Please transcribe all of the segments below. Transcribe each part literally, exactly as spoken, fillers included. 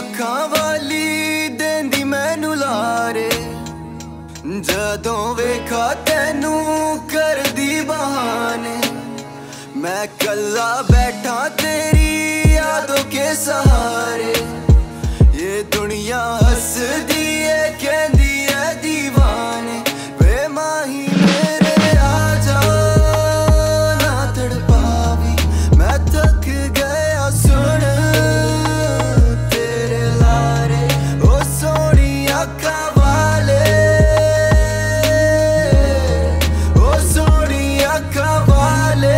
अखां वाली देंदी मैनू लारे, जदों वेखा तैनू करदी बहाने। मैं कल्ला बैठा तेरी यादों के सहारे, ये दुनिया हसदी है कहंदी है दीवाने। वे माही मेरे आजा ना तड़पावी, मैं थक गया सुन तेरे लारे। ओ सोनी अखां वाले, ओ सोनी अखां वाले।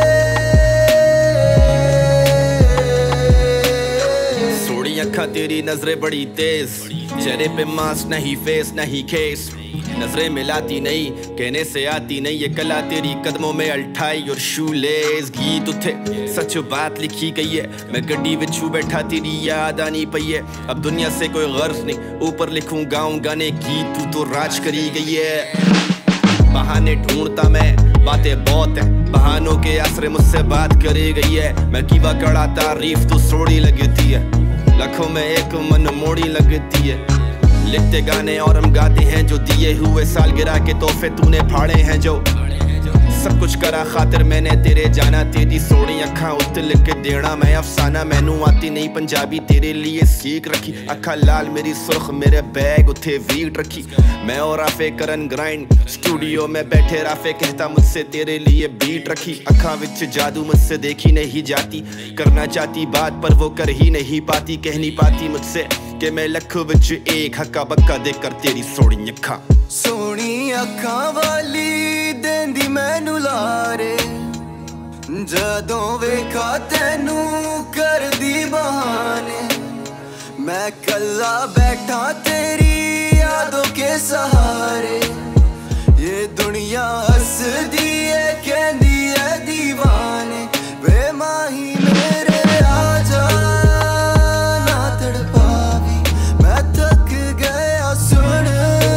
अखा तेरी नजरें बड़ी तेज, चेहरे पे मास्क नहीं फेस नहीं केस, नजरें मिलाती नहीं कहने से आती नहीं ये कला तेरी कदमों में अल्ठाई और शूलेस। गीत उठे सच बात लिखी गई है, मैं गड्डी विचू बैठा तेरी याद आनी पई है। अब दुनिया से कोई गर्ज नहीं, ऊपर लिखूं गाऊं गाने गीत, तू तो राज करी गई है। बहाने ढूंढता मैं बातें बहुत है, बहानों के आसरे मुझसे बात करी गई है। मैं कीवा कड़ा तारीफ तो सोड़ी लगती है, लाखों में एक मन मोड़ी लगती है। लिखते गाने और हम गाते हैं जो दिए हुए सालगिरह के तोहफे तूने फाड़े हैं। जो सब कुछ करा खातिर मैंने तेरे जाना, तेरी सोनी अखां उत्ते लिख के देना मैं अफसाना। मैनू आती नहीं पंजाबी तेरे लिए सीख रखी, अखा लाल मेरी सुर्ख मेरे बैग उथे वीट रखी। मैं और राफे करन ग्राइंड स्टूडियो में बैठे, राफे कहता मुझसे तेरे लिए बीट रखी। अखा विच जादू मुझसे देखी नहीं जाती, करना चाहती बात पर वो कर ही नहीं पाती। कह नहीं पाती मुझसे कि मैं लख विच एक हक्का बक्का देकर तेरी सोनी अखां। सोनी अखां वाली देंदी मैनू लारे, जदों वेखा तैनू करदी बहाने। मैं कल्ला बैठा तेरी यादों के सहारे, ये दुनिया हसदी है कहंदी है दीवाने। वे माही मेरे आजा ना तड़पावी, मैं थक गया सुन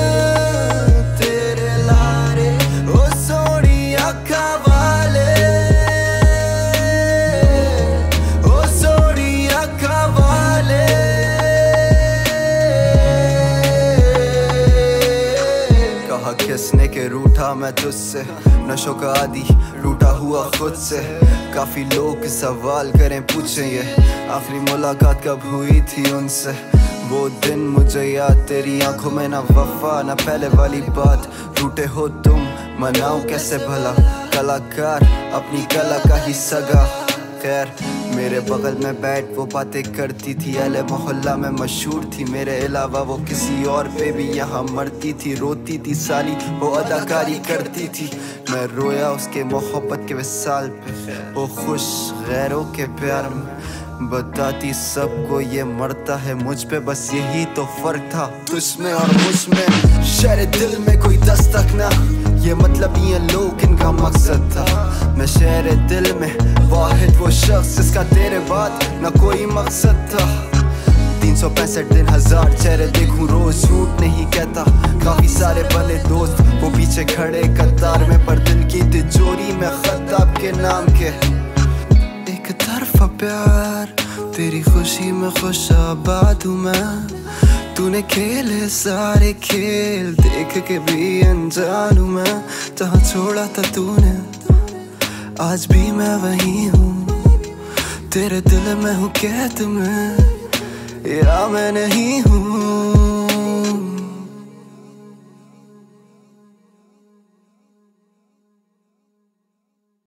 तेरे लारे। ओ सोनी अखां वाले, ओ सोनी अखां वाले। कहा किसने के रूठा मैं तुझसे, नशों का आदि रूठा हुआ खुद से। काफी लोग सवाल करें पूछें ये आखिरी मुलाकात कब हुई थी उनसे। वो दिन मुझे याद, तेरी आंखों में ना वफा ना पहले वाली बात। टूटे हो तुम मनाओ कैसे भला, कलाकार अपनी कला का ही सगा। खैर मेरे बगल में बैठ वो बातें करती थी, अहले मोहल्ला में मशहूर थी। मेरे अलावा वो किसी और पे भी यहाँ मरती थी, रोती थी साली वो अदाकारी करती थी। मैं रोया उसके मोहब्बत के विसाल पे, वो खुश गैरों के प्यार में। बताती सबको ये मरता है मुझ पे, बस यही तो फर्क था तुझमें और मुझमें। शहर दिल में कोई दस्तक ना, ये मतलब ये लोग इनका मकसद था। मैं शहर दिल में वाहिद वो शख्स जिसका तेरे बाद ना कोई मकसद था। तीन सौ पैंसठ दिन हजार चेहरे देखूं रोज, झूठ नहीं कहता। काफी सारे बने दोस्त वो पीछे खड़े कतार में, पर दिल की तिजोरी में खत आपके नाम के। एक तरफा प्यार तेरी खुशी में खुश आबाद हूँ मैं। तूने खेले सारे खेल देख के भी अनजान हूँ मैं। जहाँ छोड़ा था तूने आज भी मैं वही हूँ, तेरे दिल में हूँ कैद में या मैं नहीं हूँ।